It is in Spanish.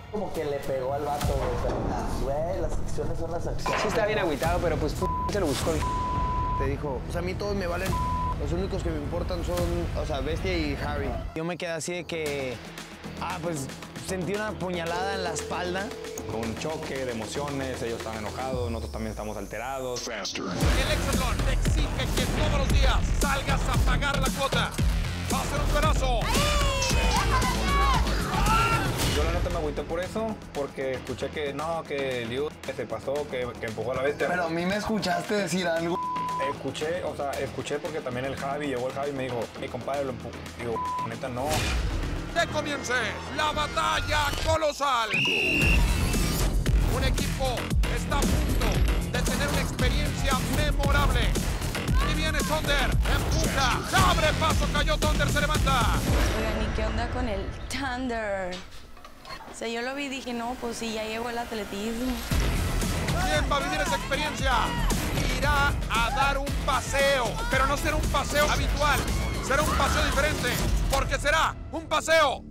como que le pegó al vato, güey. Las acciones son las acciones. Sí está bien agüitado, pero pues se lo buscó. Te dijo, pues a mí todos me valen. Los únicos que me importan son, o sea, Bestia y Harry. Yo me quedé así de que, pues sentí una puñalada en la espalda. Un choque de emociones, ellos están enojados, nosotros también estamos alterados. El Hexatlón te exige que todos los días salgas a pagar la cuota. Va a ser un pedazo. Yo la neta me agüité por eso, porque escuché que no, que Liu se pasó, que empujó a la bestia. Pero a mí me escuchaste decir algo. Escuché porque también llegó el Javi y me dijo, mi compadre lo empujó. Digo, neta no. Que comience la batalla colosal. Un equipo está a punto de tener una experiencia memorable. Y viene Thunder, empuja, se abre paso, cayó Thunder, se levanta. Oigan, ¿y qué onda con el Thunder? O sea, yo lo vi y dije, no, pues sí, ya llegó el atletismo. ¿Quién va a vivir esa experiencia? Irá a dar un paseo, pero no será un paseo habitual, será un paseo diferente, porque será un paseo